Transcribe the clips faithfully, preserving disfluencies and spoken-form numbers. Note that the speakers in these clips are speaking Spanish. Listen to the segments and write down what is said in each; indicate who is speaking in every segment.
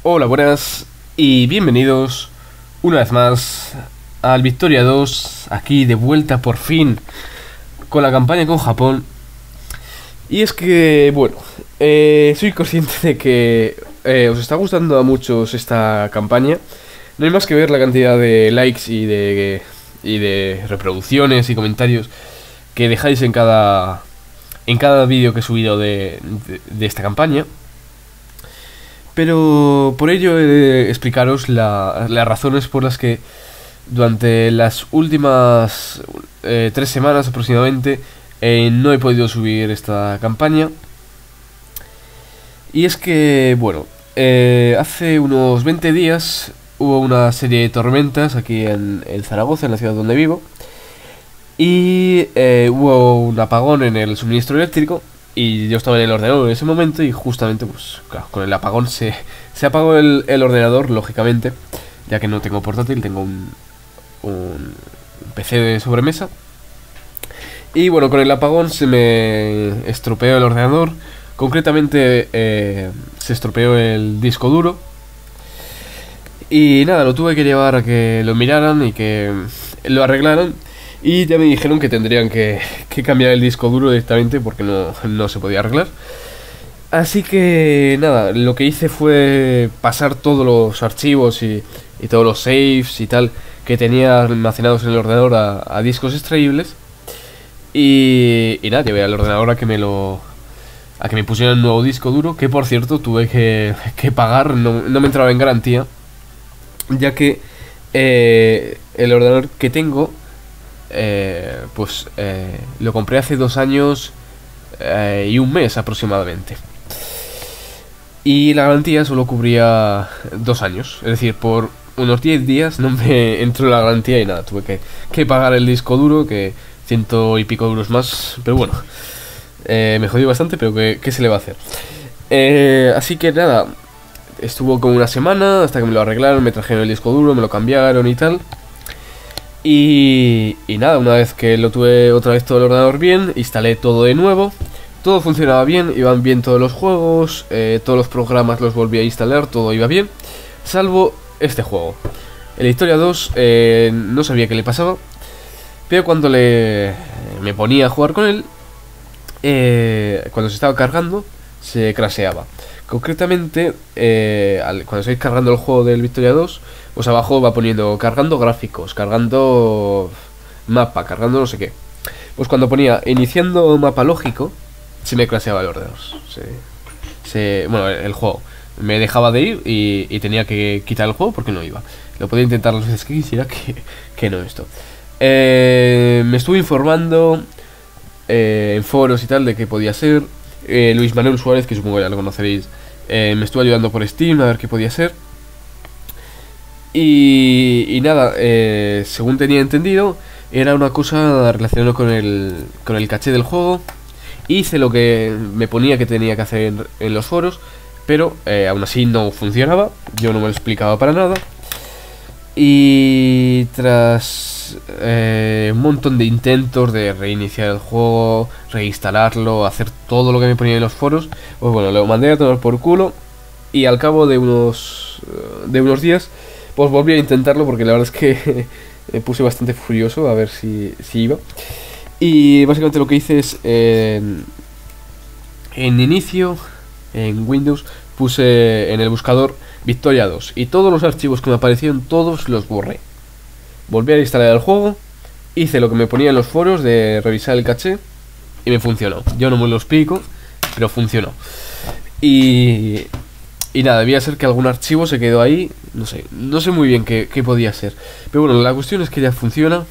Speaker 1: Hola, buenas y bienvenidos una vez más al Victoria dos, aquí de vuelta por fin con la campaña con Japón. Y es que, bueno, eh, soy consciente de que eh, os está gustando a muchos esta campaña. No hay más que ver la cantidad de likes y de, y de reproducciones y comentarios que dejáis en cada, en cada vídeo que he subido de, de, de esta campaña. Pero por ello he de explicaros la, las razones por las que durante las últimas eh, tres semanas aproximadamente eh, no he podido subir esta campaña. Y es que, bueno, eh, hace unos veinte días hubo una serie de tormentas aquí en, en Zaragoza, en la ciudad donde vivo. Y eh, hubo un apagón en el suministro eléctrico. Y yo estaba en el ordenador en ese momento y justamente, pues, claro, con el apagón se, se apagó el, el ordenador, lógicamente, ya que no tengo portátil, tengo un, un P C de sobremesa. Y bueno, con el apagón se me estropeó el ordenador, concretamente eh, se estropeó el disco duro. Y nada, lo tuve que llevar a que lo miraran y que lo arreglaran. Y ya me dijeron que tendrían que, que cambiar el disco duro directamente porque no, no se podía arreglar. Así que nada, lo que hice fue pasar todos los archivos y, y todos los saves y tal que tenía almacenados en el ordenador a, a discos extraíbles. Y, y nada, llevé al ordenador a que me lo... a que me pusieran un nuevo disco duro, que por cierto tuve que, que pagar, no, no me entraba en garantía, ya que eh, el ordenador que tengo... Eh, pues eh, lo compré hace dos años eh, y un mes aproximadamente. Y la garantía solo cubría dos años. Es decir, por unos diez días no me entró la garantía y nada. Tuve que, que pagar el disco duro, que ciento y pico euros más. Pero bueno, eh, me jodí bastante, pero ¿qué, qué se le va a hacer? Eh, así que nada, estuvo como una semana hasta que me lo arreglaron, me trajeron el disco duro, me lo cambiaron y tal. Y, y nada, una vez que lo tuve otra vez todo el ordenador bien, instalé todo de nuevo. Todo funcionaba bien, iban bien todos los juegos, eh, todos los programas los volví a instalar, todo iba bien. Salvo este juego. El Victoria dos eh, no sabía qué le pasaba, pero cuando le me ponía a jugar con él, eh, cuando se estaba cargando, se crasheaba. Concretamente, eh, al, cuando estáis cargando el juego del Victoria dos, pues abajo va poniendo cargando gráficos, cargando mapa, cargando no sé qué. Pues cuando ponía iniciando mapa lógico, se me crasheaba el ordenador. Se, se, bueno, el, el juego me dejaba de ir y, y tenía que quitar el juego porque no iba. Lo podía intentar las veces que quisiera, que, que no esto. Eh, me estuve informando eh, en foros y tal de qué podía ser. Eh, Luis Manuel Suárez, que supongo que ya lo conoceréis, eh, me estuvo ayudando por Steam a ver qué podía ser. Y, y nada, eh, según tenía entendido, era una cosa relacionada con el, con el caché del juego. Hice lo que me ponía que tenía que hacer en, en los foros, pero eh, aún así no funcionaba, yo no me lo explicaba para nada. Y tras eh, un montón de intentos de reiniciar el juego, reinstalarlo, hacer todo lo que me ponía en los foros, pues bueno, lo mandé a tomar por culo. Y al cabo de unos, de unos días, pues volví a intentarlo porque la verdad es que me puse bastante furioso a ver si, si iba. Y básicamente lo que hice es, eh, en, en inicio, en Windows, puse en el buscador Victoria dos. Y todos los archivos que me aparecieron, todos los borré. Volví a instalar el juego, hice lo que me ponía en los foros de revisar el caché y me funcionó. Yo no me lo explico, pero funcionó. Y... Y nada, debía ser que algún archivo se quedó ahí. No sé, no sé muy bien qué, qué podía ser. Pero bueno, la cuestión es que ya funciona.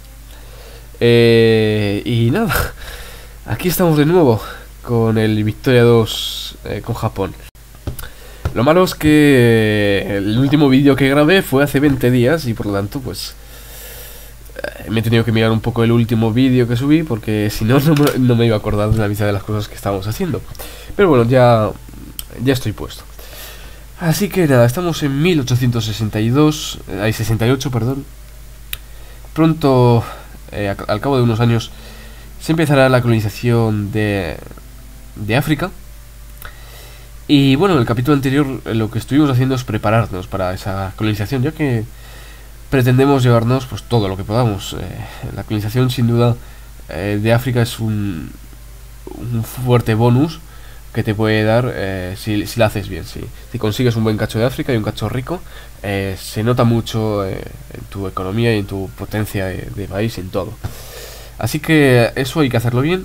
Speaker 1: Eh, y nada, aquí estamos de nuevo con el Victoria dos eh, con Japón. Lo malo es que el último vídeo que grabé fue hace veinte días y por lo tanto pues eh, me he tenido que mirar un poco el último vídeo que subí porque si no, no, no me iba a acordar de la mitad de las cosas que estábamos haciendo. Pero bueno, ya, ya estoy puesto. Así que nada, estamos en mil ochocientos sesenta y dos, hay sesenta y ocho, perdón. Pronto, eh, al cabo de unos años, se empezará la colonización de, de África. Y bueno, en el capítulo anterior eh, lo que estuvimos haciendo es prepararnos para esa colonización, ya que pretendemos llevarnos pues todo lo que podamos. Eh, la colonización sin duda eh, de África es un, un fuerte bonus que te puede dar eh, si, si la haces bien. Si, si consigues un buen cacho de África y un cacho rico, eh, se nota mucho eh, en tu economía y en tu potencia de, de país y en todo. Así que eso hay que hacerlo bien.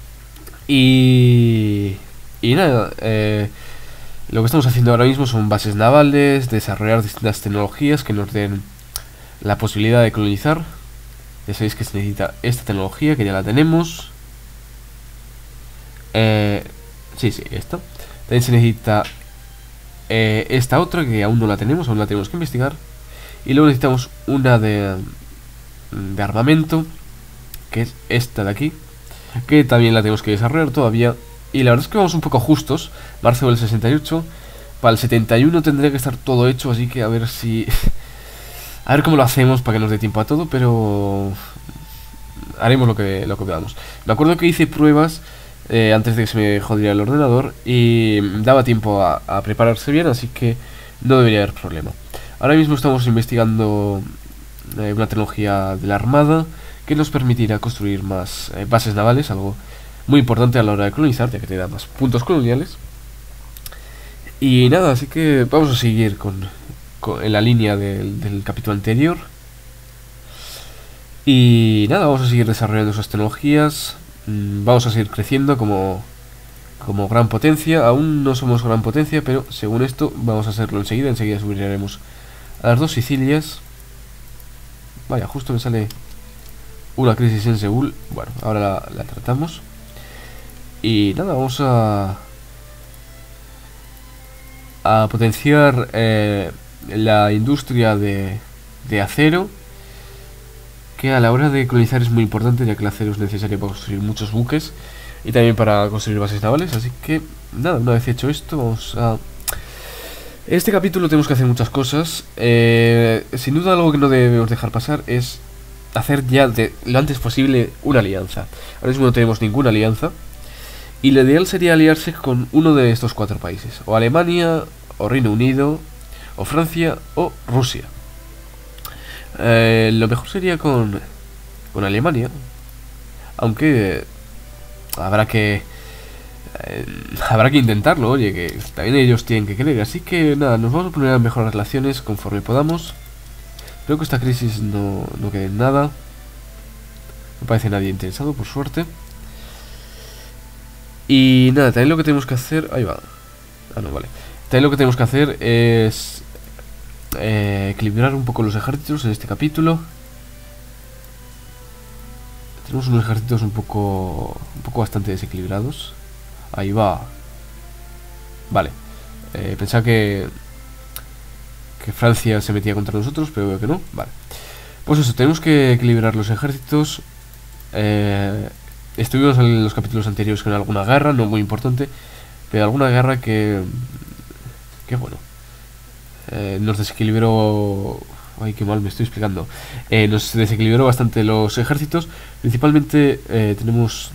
Speaker 1: Y, y nada, eh, lo que estamos haciendo ahora mismo son bases navales, desarrollar distintas tecnologías que nos den la posibilidad de colonizar. Ya sabéis que se necesita esta tecnología, que ya la tenemos. Eh, sí, sí, esta. También se necesita eh, esta otra, que aún no la tenemos, aún la tenemos que investigar. Y luego necesitamos una de, de armamento, que es esta de aquí, que también la tenemos que desarrollar todavía. Y la verdad es que vamos un poco justos. Marzo del sesenta y ocho. Para el setenta y uno tendría que estar todo hecho, así que a ver si... a ver cómo lo hacemos para que nos dé tiempo a todo, pero... haremos lo que, lo que podamos. Me acuerdo que hice pruebas eh, antes de que se me jodiera el ordenador y daba tiempo a, a prepararse bien, así que no debería haber problema. Ahora mismo estamos investigando eh, una tecnología de la Armada que nos permitirá construir más eh, bases navales, algo muy importante a la hora de colonizar, ya que te da más puntos coloniales. Y nada, así que vamos a seguir con, con en la línea del, del capítulo anterior. Y nada, vamos a seguir desarrollando esas tecnologías. Mmm, vamos a seguir creciendo como, como gran potencia. Aún no somos gran potencia, pero según esto vamos a hacerlo enseguida. Enseguida subiremos a las dos Sicilias. Vaya, justo me sale una crisis en Seúl. Bueno, ahora la, la tratamos. Y nada, vamos a... a potenciar eh, la industria de, de acero, que a la hora de colonizar es muy importante, ya que el acero es necesario para construir muchos buques y también para construir bases navales. Así que nada, una vez hecho esto, vamos a... en este capítulo tenemos que hacer muchas cosas. eh, Sin duda algo que no debemos dejar pasar es hacer ya de lo antes posible una alianza. Ahora mismo no tenemos ninguna alianza y lo ideal sería aliarse con uno de estos cuatro países: o Alemania, o Reino Unido, o Francia, o Rusia. Eh, lo mejor sería con, con Alemania, aunque eh, habrá que eh, habrá que intentarlo, oye, que también ellos tienen que querer. Así que nada, nos vamos a poner a mejorar relaciones conforme podamos. Creo que esta crisis no, no quede en nada. No parece nadie interesado, por suerte. Y nada, también lo que tenemos que hacer... ahí va. Ah, no, vale. También lo que tenemos que hacer es eh, equilibrar un poco los ejércitos en este capítulo. Tenemos unos ejércitos un poco un poco bastante desequilibrados. Ahí va. Vale. Eh, pensaba que que Francia se metía contra nosotros, pero veo que no. Vale. Pues eso, tenemos que equilibrar los ejércitos. Eh, estuvimos en los capítulos anteriores con alguna guerra, no muy importante, pero alguna guerra que... que bueno, eh, nos desequilibró... ay, qué mal me estoy explicando. Eh, nos desequilibró bastante los ejércitos. Principalmente eh, tenemos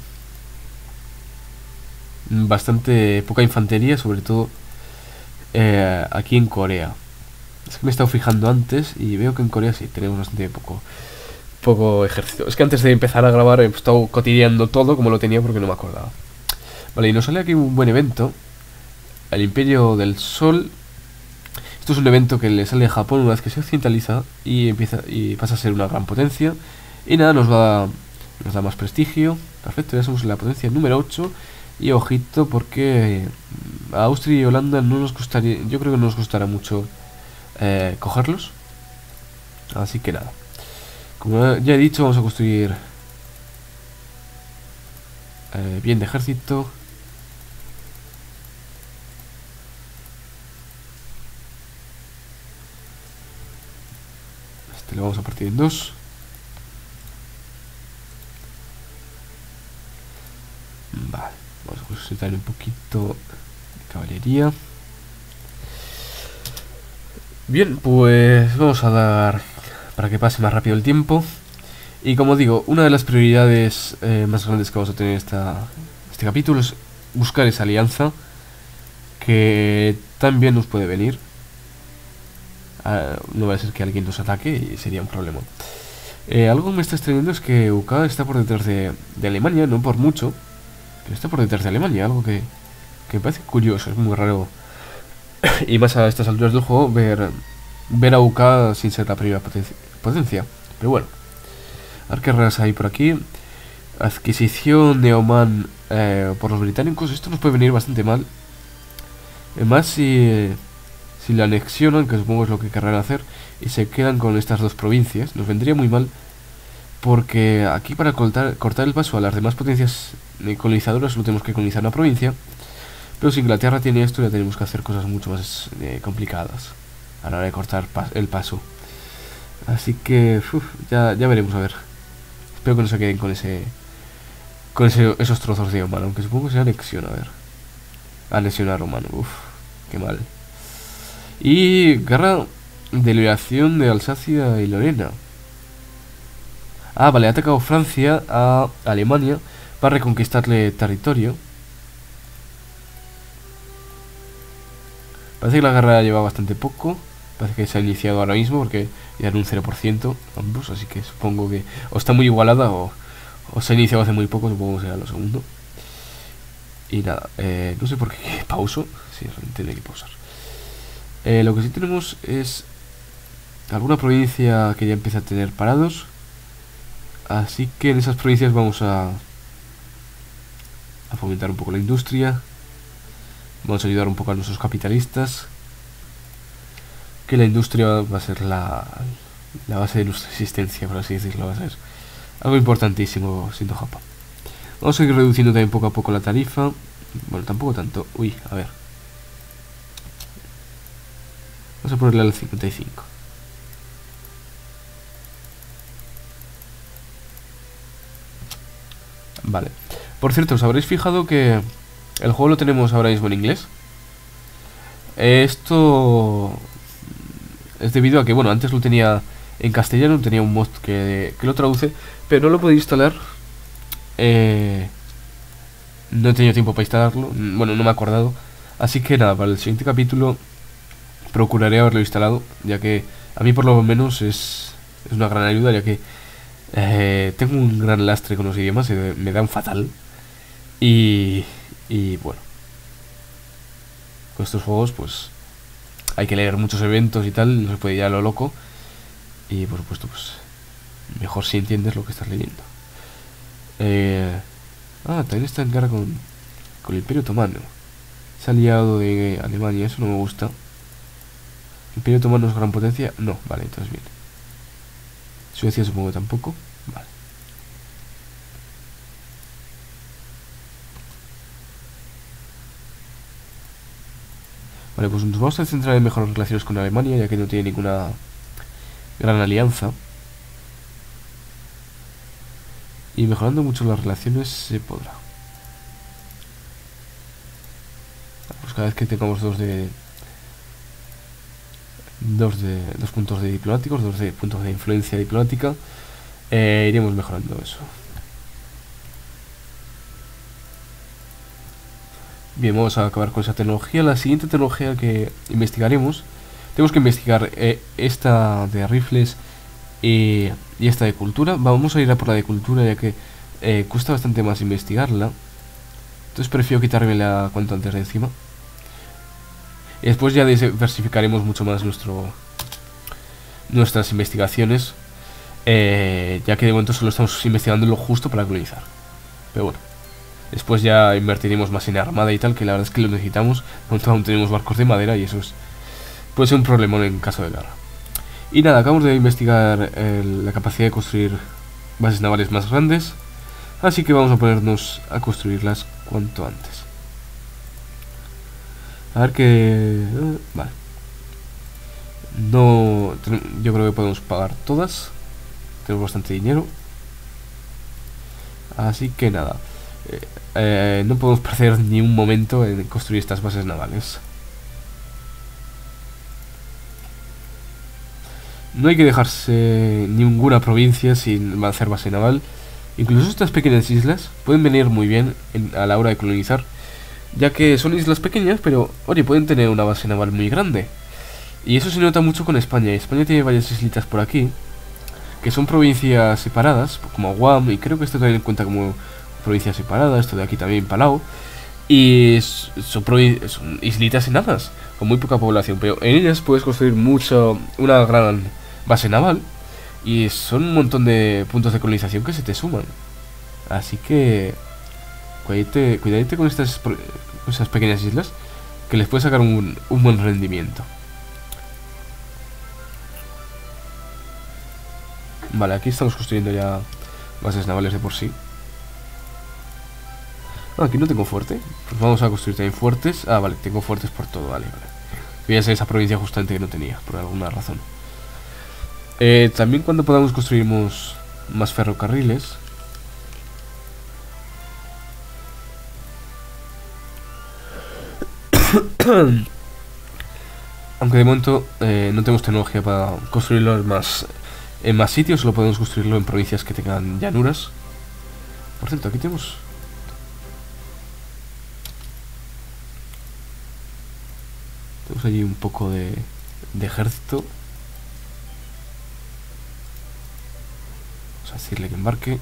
Speaker 1: bastante poca infantería, sobre todo eh, aquí en Corea. Es que me he estado fijando antes y veo que en Corea sí tenemos bastante poco poco ejército. Es que antes de empezar a grabar he estado cotidiando todo como lo tenía porque no me acordaba. Vale, y nos sale aquí un buen evento: el Imperio del Sol. Esto es un evento que le sale a Japón una vez que se occidentaliza y empieza y pasa a ser una gran potencia. Y nada, nos va nos da más prestigio. Perfecto, ya somos la potencia número ocho. Y ojito, porque a Austria y Holanda no nos gustaría, yo creo que no nos costará mucho eh, cogerlos. Así que nada, como ya he dicho, vamos a construir eh, bien de ejército. Este lo vamos a partir en dos. Vale, vamos a construir un poquito de caballería. Bien, pues vamos a dar para que pase más rápido el tiempo. Y como digo, una de las prioridades eh, más grandes que vamos a tener esta, este capítulo es buscar esa alianza que también nos puede venir. Uh, no va a ser que alguien nos ataque y sería un problema. Eh, algo que me está extrañando es que U K está por detrás de, de Alemania, no por mucho, pero está por detrás de Alemania, algo que, que me parece curioso, es muy raro. Y más a estas alturas del juego ver, ver a U K sin ser la primera potencia, potencia. Pero bueno, a ver qué raras hay por aquí. Adquisición de Oman eh, por los británicos, esto nos puede venir bastante mal. Además, si, si la anexionan, que supongo es lo que querrán hacer, y se quedan con estas dos provincias, nos vendría muy mal. Porque aquí para cortar, cortar el paso a las demás potencias colonizadoras solo tenemos que colonizar una provincia. Pero si Inglaterra tiene esto, ya tenemos que hacer cosas mucho más eh, complicadas a la hora de cortar pas el paso. Así que uf, ya, ya veremos, a ver. Espero que no se queden con ese con ese, esos trozos de Oman, aunque supongo que sea anexión, a ver. Anexionar Oman, uff, qué mal. Y guerra de liberación de Alsacia y Lorena. Ah, vale, ha atacado Francia a Alemania para reconquistarle territorio. Parece que la guerra lleva bastante poco. Parece que se ha iniciado ahora mismo porque ya en un cero por ciento ambos. Así que supongo que o está muy igualada o, o se ha iniciado hace muy poco. Supongo que será lo segundo. Y nada, eh, no sé por qué pauso. Sí, tiene que pausar. Eh, lo que sí tenemos es alguna provincia que ya empieza a tener parados. Así que en esas provincias vamos a, a fomentar un poco la industria. Vamos a ayudar un poco a nuestros capitalistas. Que la industria va a ser la, la base de nuestra existencia, por así decirlo. Va a ser algo importantísimo siendo Japón. Vamos a ir reduciendo también poco a poco la tarifa. Bueno, tampoco tanto. Uy, a ver. Vamos a ponerle al cincuenta y cinco. Vale. Por cierto, os habréis fijado que el juego lo tenemos ahora mismo en inglés. Esto es debido a que, bueno, antes lo tenía en castellano, tenía un mod que, que lo traduce, pero no lo podía instalar. Eh, no he tenido tiempo para instalarlo, bueno, no me he acordado. Así que nada, para el siguiente capítulo procuraré haberlo instalado, ya que a mí por lo menos es, es una gran ayuda, ya que eh, tengo un gran lastre con los idiomas, eh, me dan fatal. Y, y bueno, con estos juegos pues hay que leer muchos eventos y tal, no se puede ir a lo loco. Y por supuesto pues mejor si entiendes lo que estás leyendo. eh, Ah, también está en guerra con, con el Imperio Otomano. Se ha aliado de Alemania, eso no me gusta. ¿El Imperio Otomano es gran potencia? No, vale, entonces bien. Suecia supongo que tampoco. Vale. Vale, pues nos vamos a centrar en mejorar relaciones con Alemania, ya que no tiene ninguna gran alianza. Y mejorando mucho las relaciones se podrá. Pues cada vez que tengamos dos de dos de dos puntos de diplomáticos, dos de puntos de influencia diplomática, eh, iremos mejorando eso. Bien, vamos a acabar con esa tecnología. La siguiente tecnología que investigaremos, tenemos que investigar eh, esta de rifles y, y esta de cultura. Vamos a ir a por la de cultura, ya que eh, cuesta bastante más investigarla. Entonces prefiero quitarme la cuanto antes de encima. Y después ya diversificaremos mucho más nuestro nuestras investigaciones, eh, ya que de momento solo estamos investigando lo justo para colonizar. Pero bueno, después ya invertiremos más en armada y tal, que la verdad es que lo necesitamos. De momento aún tenemos barcos de madera y eso es, puede ser un problemón en caso de guerra. Y nada, acabamos de investigar eh, la capacidad de construir bases navales más grandes. Así que vamos a ponernos a construirlas cuanto antes. A ver que... Uh, vale. No... Yo creo que podemos pagar todas. Tenemos bastante dinero. Así que nada. Eh, eh, no podemos perder ni un momento en construir estas bases navales. No hay que dejarse ninguna provincia sin hacer base naval. Incluso estas pequeñas islas pueden venir muy bien en, a la hora de colonizar, ya que son islas pequeñas, pero, oye, pueden tener una base naval muy grande. Y eso se nota mucho con España. España tiene varias islitas por aquí, que son provincias separadas, como Guam, y creo que esto también cuenta como provincia separada, esto de aquí también, Palau. Y son, son islitas enanas, con muy poca población, pero en ellas puedes construir mucho, una gran base naval, y son un montón de puntos de colonización que se te suman. Así que cuídate, cuídate con estas con esas pequeñas islas, que les puedes sacar un, un buen rendimiento. Vale, aquí estamos construyendo ya bases navales de por sí. Ah, aquí no tengo fuerte. Pues vamos a construir también fuertes. Ah, vale, tengo fuertes por todo, vale, vale. Voy a ser esa provincia justamente que no tenía, por alguna razón. Eh, también cuando podamos construirmos más ferrocarriles. Aunque de momento eh, no tenemos tecnología para construirlo más, en más sitios, solo podemos construirlo en provincias que tengan llanuras. Por cierto, aquí tenemos... Tenemos allí un poco de, de ejército. Vamos a decirle que embarque.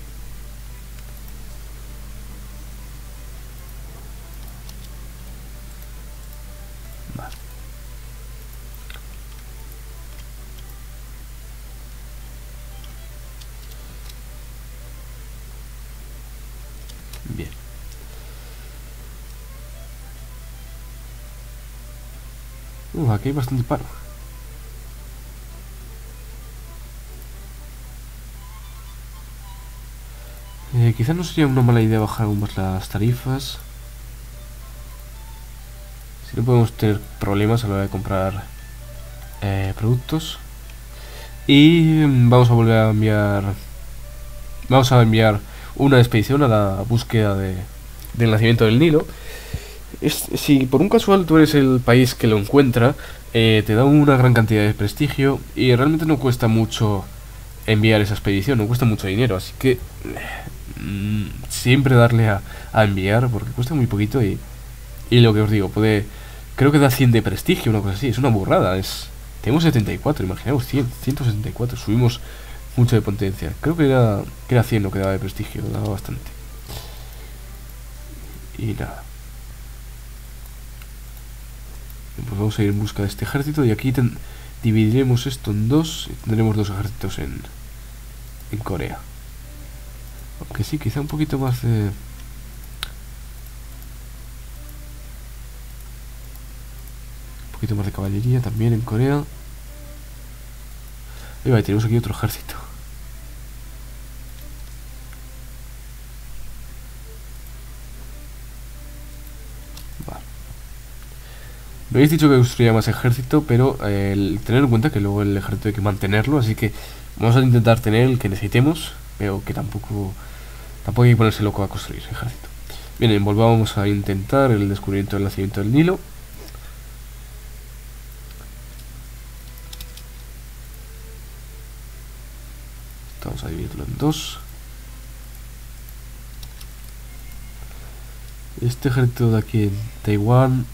Speaker 1: Vale. Bien. Uh, aquí hay bastante paro. Eh, quizás no sería una mala idea bajar aún más las tarifas. Si no podemos tener problemas a la hora de comprar eh, productos. Y vamos a volver a enviar... Vamos a enviar una expedición a la búsqueda de, del nacimiento del Nilo. Es, si por un casual tú eres el país que lo encuentra, eh, te da una gran cantidad de prestigio y realmente no cuesta mucho enviar esa expedición, no cuesta mucho dinero, así que mm, siempre darle a, a enviar porque cuesta muy poquito y, y lo que os digo, puede, creo que da cien de prestigio, una cosa así, es una burrada, es, tenemos setenta y cuatro, imaginaos cien, ciento setenta y cuatro, subimos mucho de potencia, creo que era, que era cien lo que daba de prestigio, daba bastante. Y nada. Pues vamos a ir en busca de este ejército y aquí ten, dividiremos esto en dos y tendremos dos ejércitos en, en Corea. Aunque sí, quizá un poquito más de... Un poquito más de caballería también en Corea. Ahí va, tenemos aquí otro ejército. Me habéis dicho que construya más ejército, pero eh, el, tener en cuenta que luego el ejército hay que mantenerlo, así que vamos a intentar tener el que necesitemos, pero que tampoco tampoco hay que ponerse loco a construir ejército. Bien, volvamos a intentar el descubrimiento del nacimiento del Nilo. Vamos a dividirlo en dos. Este ejército de aquí en Taiwán...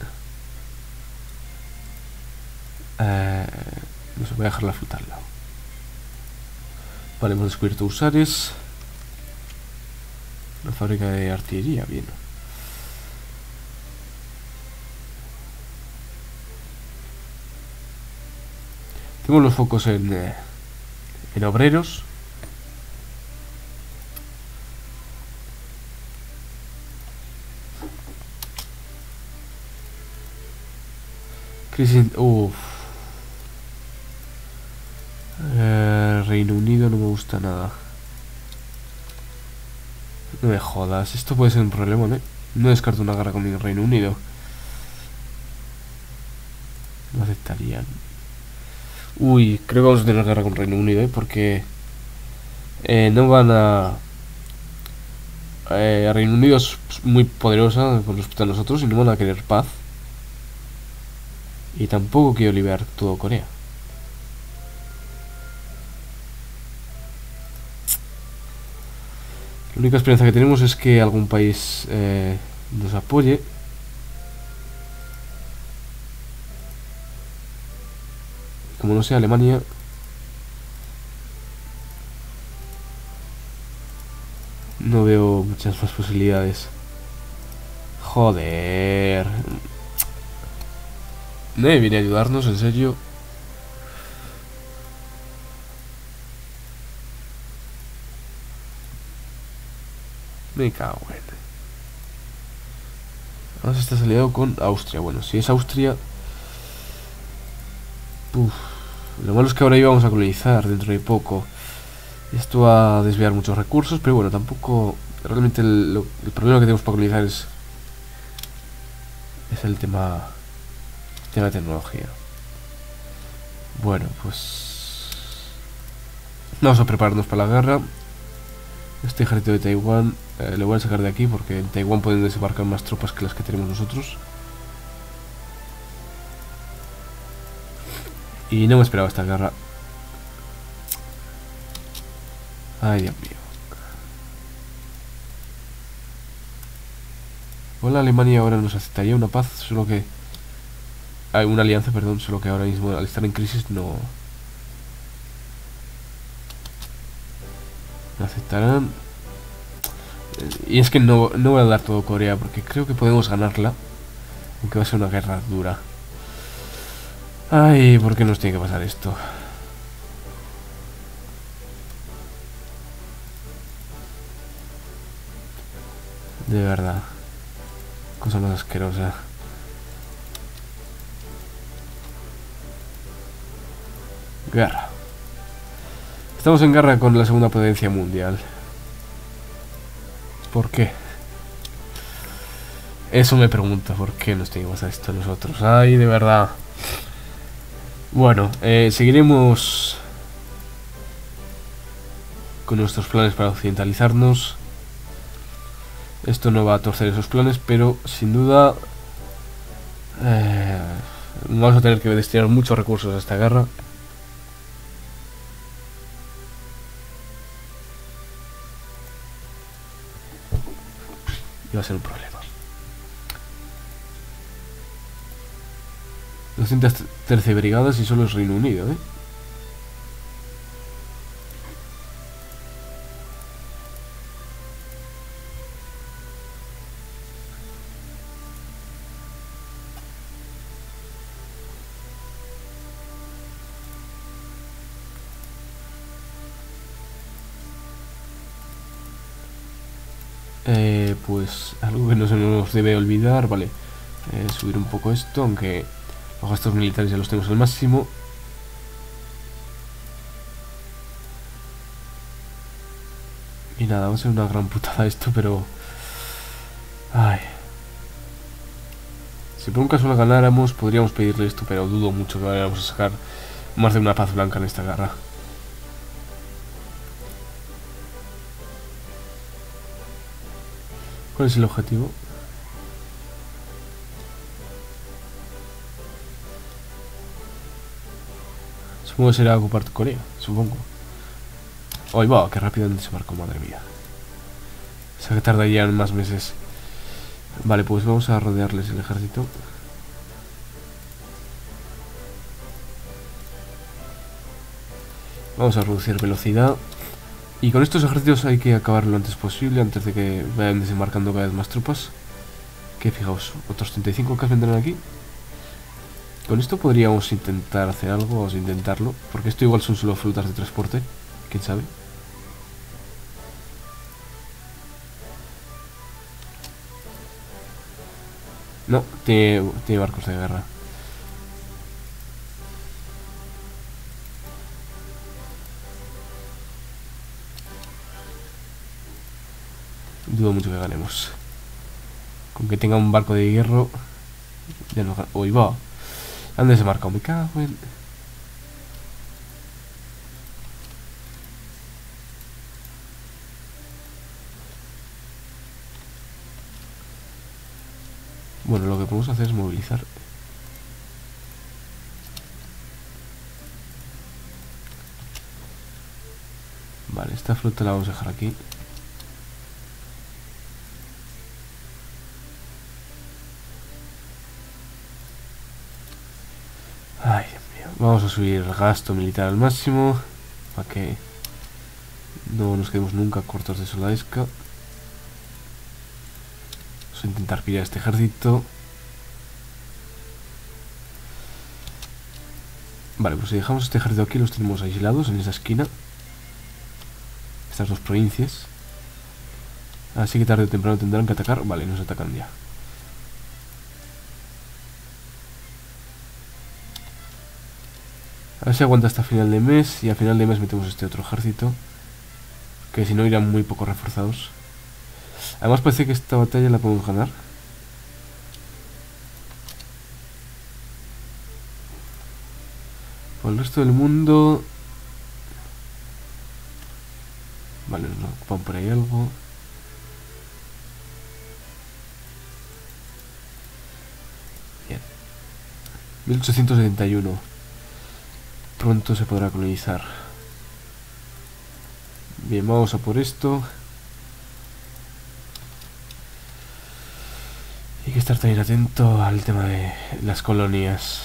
Speaker 1: Eh, no se voy a dejar la flota al lado. Vale, hemos descubierto Usares. Una fábrica de artillería, bien. Tenemos los focos en, eh, en obreros. Crisis... Uff. Eh, Reino Unido no me gusta nada. No me jodas, esto puede ser un problema, ¿no? No descarto una guerra con el Reino Unido. No aceptarían. Uy, creo que vamos a tener guerra con Reino Unido, ¿eh? Porque eh, no van a... Eh, Reino Unido es muy poderosa con respecto a nosotros y no van a querer paz. Y tampoco quiero liberar todo Corea. La única esperanza que tenemos es que algún país eh, nos apoye. como no sea Alemania... No veo muchas más posibilidades. Joder. Nadie viene a ayudarnos, en serio. Me cago en... Ahora se está aliado con Austria. Bueno, si es Austria... Uf. Lo malo es que ahora íbamos a colonizar dentro de poco. Esto va a desviar muchos recursos, pero bueno, tampoco... Realmente el, lo, el problema que tenemos para colonizar es... Es el tema... El tema de tecnología. Bueno, pues... Vamos a prepararnos para la guerra. Este ejército de Taiwán eh, lo voy a sacar de aquí porque en Taiwán pueden desembarcar más tropas que las que tenemos nosotros. Y no me esperaba esta guerra. Ay, Dios mío. Hola, Alemania ahora nos aceptaría una paz, solo que... Hay una alianza, perdón, solo que ahora mismo al estar en crisis no... No aceptarán. Y es que no, no voy a dar todo Corea porque creo que podemos ganarla. Aunque va a ser una guerra dura. Ay, ¿por qué nos tiene que pasar esto? De verdad. Cosa más asquerosa. Guerra. Estamos en guerra con la segunda potencia mundial. ¿Por qué? Eso me pregunto, ¿por qué nos tenemos a esto nosotros? Ay, de verdad. Bueno, eh, seguiremos con nuestros planes para occidentalizarnos. Esto no va a torcer esos planes, pero sin duda eh, vamos a tener que destinar muchos recursos a esta guerra. Y va a ser un problema. doscientas trece brigadas y solo es Reino Unido, ¿eh? Eh, pues algo que no se nos debe olvidar, vale, eh, subir un poco esto, aunque los gastos militares ya los tenemos al máximo. Y nada, va a ser una gran putada esto, pero... Ay. Si por un caso la ganáramos, podríamos pedirle esto, pero dudo mucho que vayamos a sacar más de una paz blanca en esta guerra. ¿Cuál es el objetivo? Supongo que será ocupar Corea, supongo. Ay, va, qué rápido desembarcó, madre mía. O sea que tardarían más meses. Vale, pues vamos a rodearles el ejército. Vamos a reducir velocidad. Y con estos ejércitos hay que acabar lo antes posible, antes de que vayan desembarcando cada vez más tropas. Que fijaos, otros treinta y cinco que vendrán aquí. Con esto podríamos intentar hacer algo, vamos a intentarlo. Porque esto igual son solo frutas de transporte, quién sabe. No, tiene, tiene barcos de guerra. Dudo mucho que ganemos. Con que tenga un barco de hierro ya no gana. Uy, va. Han desembarcado, me cago en... Bueno, lo que podemos hacer es movilizar. Vale, esta flota la vamos a dejar aquí. Ay, Dios mío. Vamos a subir el gasto militar al máximo para que no nos quedemos nunca cortos de soldadesca. Vamos a intentar pillar este ejército. Vale, pues si dejamos este ejército aquí, los tenemos aislados en esa esquina. Estas dos provincias. Así que tarde o temprano tendrán que atacar. Vale, nos atacan ya. A ver si aguanta hasta final de mes. Y a final de mes metemos este otro ejército, que si no irán muy poco reforzados. Además parece que esta batalla la podemos ganar. Por el resto del mundo... Vale, nos ocupan por ahí algo. Bien. mil ochocientos setenta y uno. Pronto se podrá colonizar. Bien, vamos a por esto. Hay que estar también atento al tema de las colonias.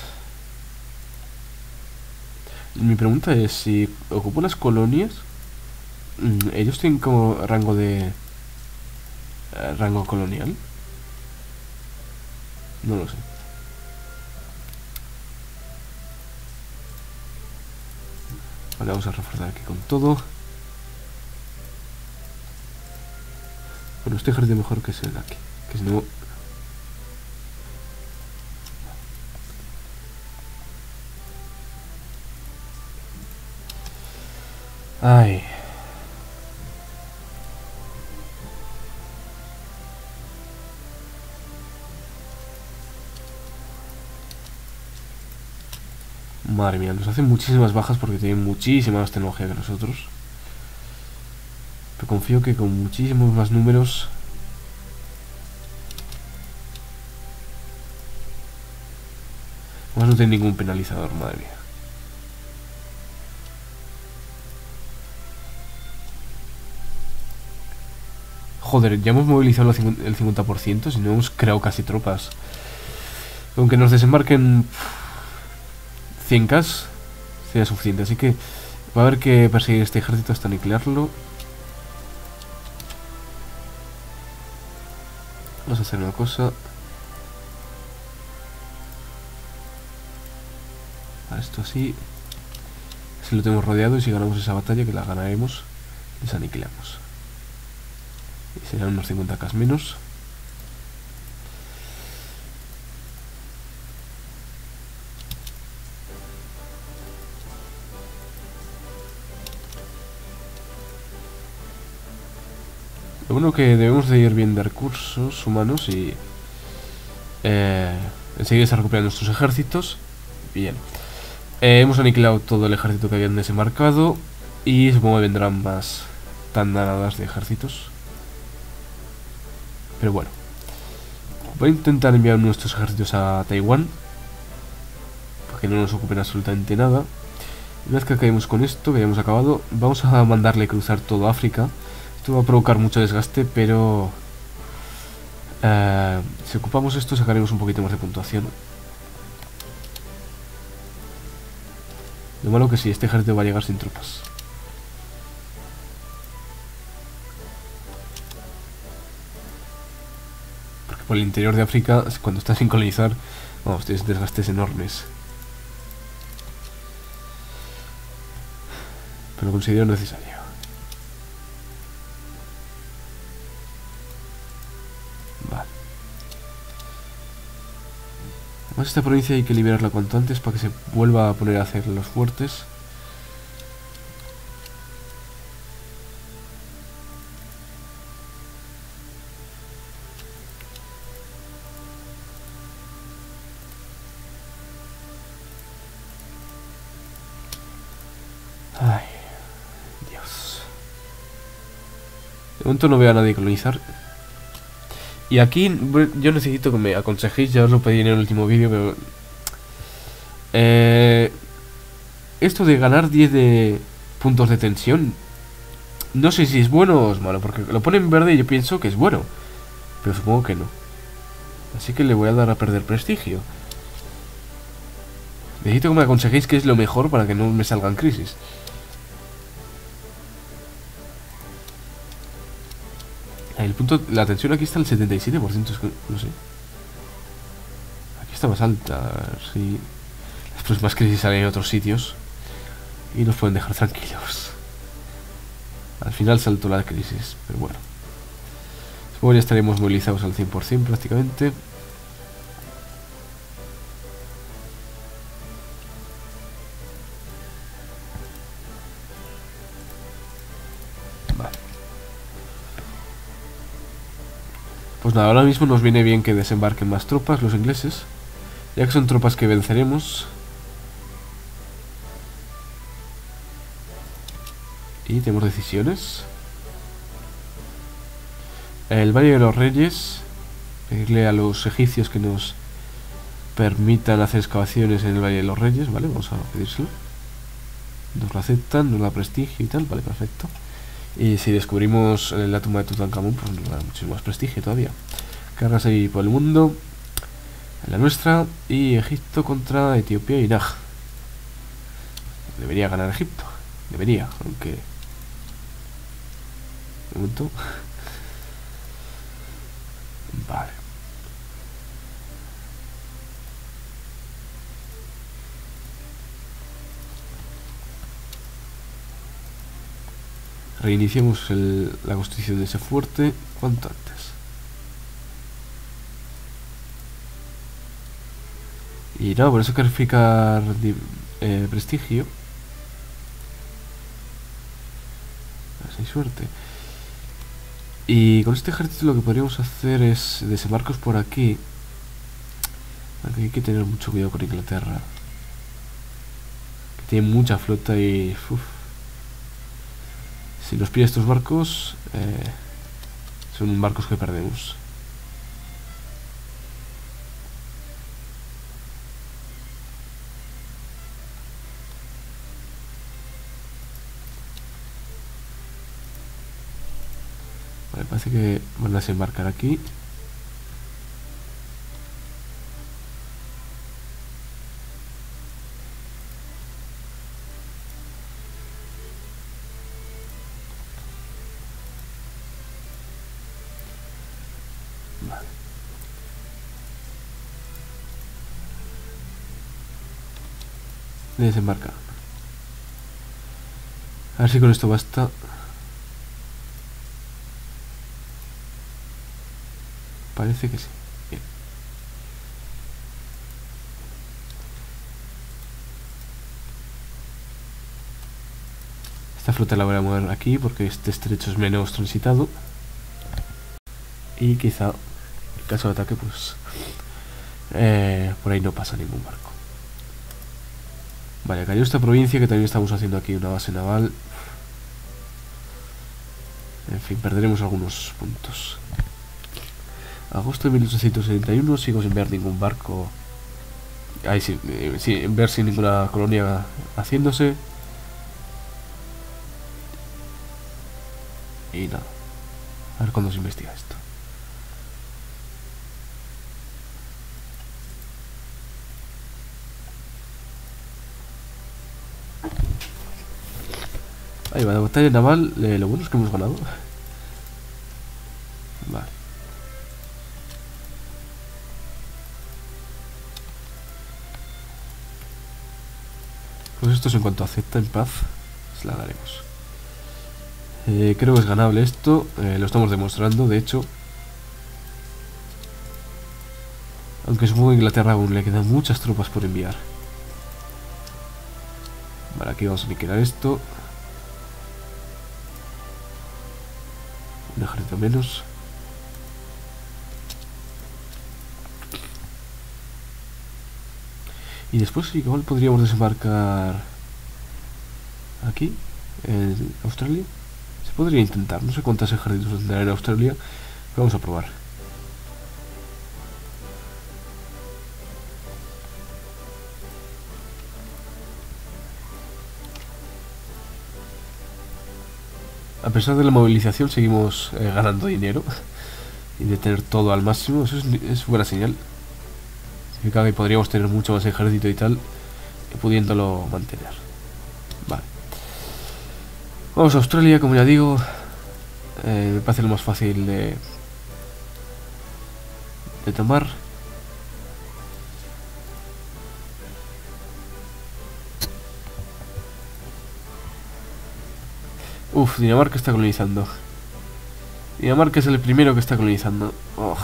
Speaker 1: Mi pregunta es, si ocupo las colonias, ¿ellos tienen como rango de... Eh, rango colonial? No lo sé. Vale, vamos a reforzar aquí con todo. Bueno, este ejército mejor que es el de aquí, que si no... Ay. Madre mía, nos hacen muchísimas bajas porque tienen muchísima más tecnología que nosotros. Pero confío que con muchísimos más números... Además no tienen ningún penalizador, madre mía. Joder, ya hemos movilizado el cincuenta por ciento, si no hemos creado casi tropas. Aunque nos desembarquen cien K sería suficiente, así que va a haber que perseguir este ejército hasta aniquilarlo. Vamos a hacer una cosa. A esto así. Si lo tenemos rodeado y si ganamos esa batalla, que la ganaremos, les aniquilamos. Y serán unos cincuenta K menos. Lo bueno que debemos de ir bien de recursos humanos y eh, enseguida se recuperan nuestros ejércitos. Bien. Eh, hemos aniquilado todo el ejército que habían desembarcado y supongo que vendrán más tandanadas de ejércitos. Pero bueno, voy a intentar enviar nuestros ejércitos a Taiwán para que no nos ocupen absolutamente nada. Una vez que acabemos con esto, que hayamos acabado, vamos a mandarle cruzar todo África. Esto va a provocar mucho desgaste, pero eh, si ocupamos esto sacaremos un poquito más de puntuación. Lo malo que sí, este ejército va a llegar sin tropas. Por el interior de África, cuando está sin colonizar, vamos, tienes desgastes enormes. Pero lo considero necesario. Vale. Además, esta provincia hay que liberarla cuanto antes para que se vuelva a poner a hacer los fuertes. Ay, Dios. De momento no veo a nadie colonizar. Y aquí yo necesito que me aconsejéis, ya os lo pedí en el último vídeo, pero... Eh, esto de ganar diez de puntos de tensión, no sé si es bueno o es malo, porque lo pone en verde y yo pienso que es bueno. Pero supongo que no. Así que le voy a dar a perder prestigio. Necesito que me aconsejéis qué es lo mejor para que no me salgan crisis. El punto, la tensión aquí está al setenta y siete por ciento, es que no sé. Aquí está más alta. A ver si las próximas crisis salen en otros sitios y nos pueden dejar tranquilos. Al final saltó la crisis, pero bueno. Supongo que ya estaremos movilizados al cien por ciento prácticamente. Vale. Pues nada, ahora mismo nos viene bien que desembarquen más tropas los ingleses, ya que son tropas que venceremos. Y tenemos decisiones. El Valle de los Reyes. Pedirle a los egipcios que nos permitan hacer excavaciones en el Valle de los Reyes. Vale, vamos a pedírselo. Nos lo aceptan, nos da prestigio y tal. Vale, perfecto. Y si descubrimos la tumba de Tutankamón, pues nos da muchísimo más prestigio todavía. Cargas ahí por el mundo. La nuestra. Y Egipto contra Etiopía y Nag. Debería ganar Egipto. Debería, aunque... Un momento. Vale. Reiniciemos el, la construcción de ese fuerte cuanto antes. Y no, por eso hay que verificar eh, prestigio. Así hay suerte. Y con este ejército lo que podríamos hacer es desembarcos por aquí. Aunque hay que tener mucho cuidado con Inglaterra, que tiene mucha flota y... Uf. Si nos pilla estos barcos, eh, son barcos que perdemos. Vale, parece que van a desembarcar aquí. Vale. Desembarcar. A ver si con esto basta. Parece que sí. Bien. Esta flota la voy a mover aquí porque este estrecho es menos transitado. Y quizá, en caso de ataque, pues... Eh, por ahí no pasa ningún barco. Vale, cayó esta provincia que también estamos haciendo aquí una base naval. En fin, perderemos algunos puntos. Agosto de mil ochocientos setenta y uno, sigo sin ver ningún barco. Ahí sí, eh, sin ver sin ninguna colonia haciéndose. Y nada. A ver cuándo se investiga esto. Ahí va, la batalla naval. Eh, lo bueno es que hemos ganado. Vale. Pues esto es en cuanto acepta en paz, se la daremos. Eh, creo que es ganable esto, eh, lo estamos demostrando, de hecho. Aunque supongo que a Inglaterra aún le quedan muchas tropas por enviar. Vale, aquí vamos a liquidar esto. Un ejército menos. Y después igual podríamos desembarcar aquí, en Australia. Se podría intentar, no sé cuántos ejércitos tendrá en Australia, pero vamos a probar. A pesar de la movilización seguimos eh, ganando dinero y de tener todo al máximo, eso es, es buena señal. Significa que podríamos tener mucho más ejército y tal, pudiéndolo mantener. Vale. Vamos a Australia, como ya digo. Eh, me parece lo más fácil de, de tomar. Uf, Dinamarca está colonizando. Dinamarca es el primero que está colonizando. Oh.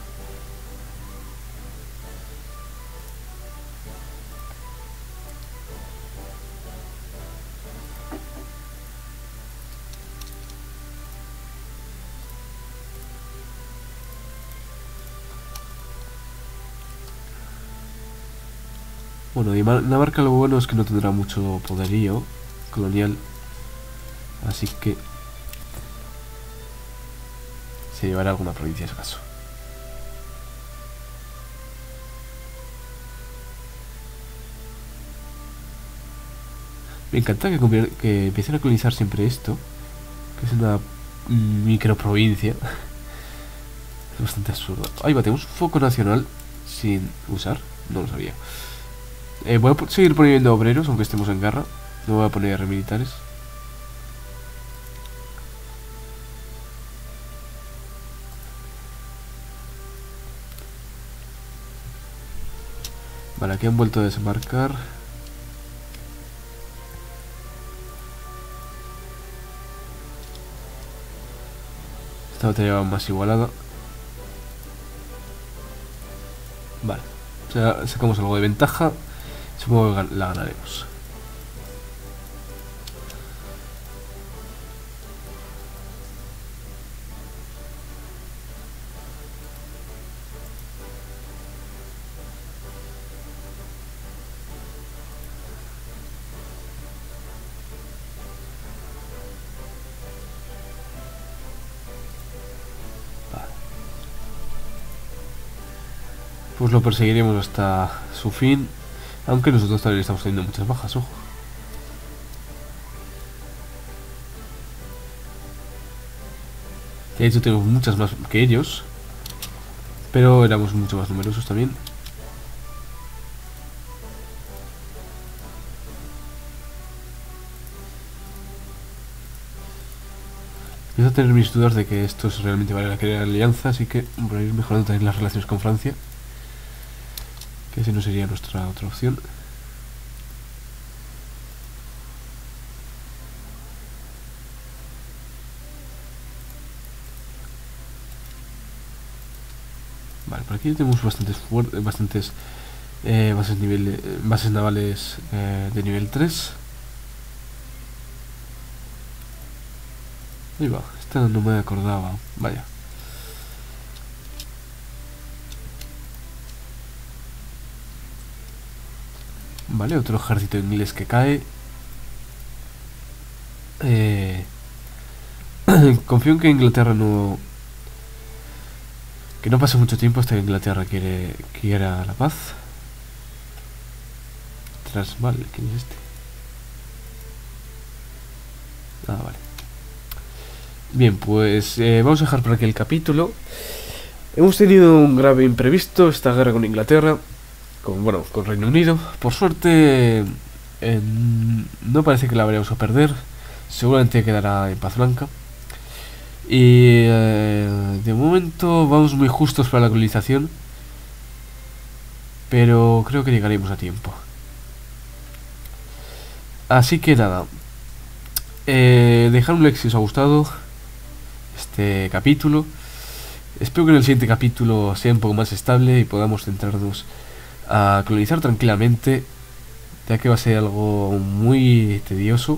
Speaker 1: Bueno, Dinamarca lo bueno es que no tendrá mucho poderío colonial. Así que se llevará alguna provincia a su caso. Me encanta que, que empiecen a colonizar siempre esto, que es una microprovincia. Es bastante absurdo. Ahí va, tenemos un foco nacional sin usar. No lo sabía. Eh, voy a seguir poniendo obreros, aunque estemos en guerra. No voy a poner militares. Vale, aquí han vuelto a desembarcar. Esta batalla va más igualada. Vale, o sea, sacamos algo de ventaja. Supongo que la ganaremos. Pues lo perseguiremos hasta su fin. Aunque nosotros también estamos teniendo muchas bajas, ojo. De hecho tenemos muchas más que ellos. Pero éramos mucho más numerosos también. Empiezo a tener mis dudas de que esto es realmente vale la querer alianza. Así que voy a ir mejorando también las relaciones con Francia. Que ese no sería nuestra otra opción. Vale, por aquí tenemos bastantes bastantes eh, bases, nivel, eh, bases navales eh, de nivel tres. Ahí va, esta no me acordaba. Vaya. Vale, otro ejército inglés que cae. Eh, confío en que Inglaterra no... Que no pase mucho tiempo hasta que Inglaterra quiere quiera la paz. Transvaal, ¿quién es este? Ah, vale. Bien, pues eh, vamos a dejar por aquí el capítulo. Hemos tenido un grave imprevisto, esta guerra con Inglaterra. Con, bueno, con Reino Unido. Por suerte, eh, no parece que la vayamos a perder. Seguramente quedará en paz blanca. Y eh, de momento vamos muy justos para la colonización. Pero creo que llegaremos a tiempo. Así que nada. Eh, dejad un like si os ha gustado este capítulo. Espero que en el siguiente capítulo sea un poco más estable y podamos centrarnos a colonizar tranquilamente, ya que va a ser algo muy tedioso.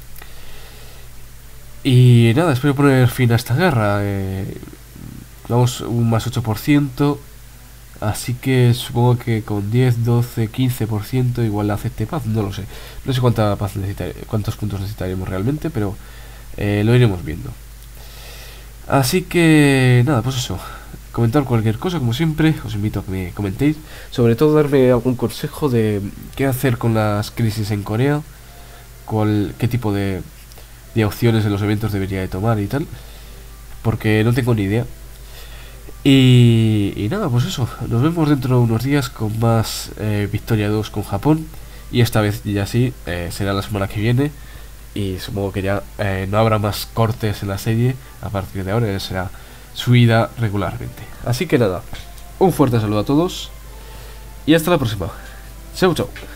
Speaker 1: Y nada, espero poner fin a esta guerra. Eh, vamos un más ocho por ciento, así que supongo que con diez, doce, quince por ciento igual acepte paz, no lo sé. No sé cuánta paz necesitar, cuántos puntos necesitaremos realmente, pero eh, lo iremos viendo. Así que nada, pues eso. Comentar cualquier cosa, como siempre, os invito a que me comentéis. Sobre todo darme algún consejo de qué hacer con las crisis en Corea, cuál, qué tipo de, de opciones en los eventos debería de tomar y tal, porque no tengo ni idea. Y, y nada, pues eso, nos vemos dentro de unos días con más eh, Victoria dos con Japón. Y esta vez ya sí, eh, será la semana que viene. Y supongo que ya eh, no habrá más cortes en la serie. A partir de ahora ya será subida regularmente. Así que nada, un fuerte saludo a todos. Y hasta la próxima. Chau, chau.